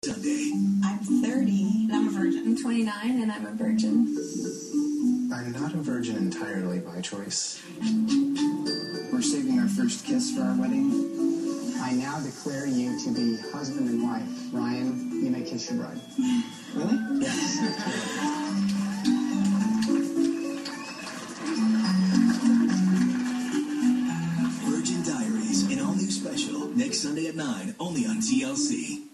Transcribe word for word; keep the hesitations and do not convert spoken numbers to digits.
Sunday. I'm thirty and I'm a virgin. I'm twenty-nine and I'm a virgin. I'm not a virgin entirely by choice. We're saving our first kiss for our wedding. I now declare you to be husband and wife. Ryan, you may kiss your bride. Really? Yes. Virgin Diaries, an all-new special, next Sunday at nine, only on T L C.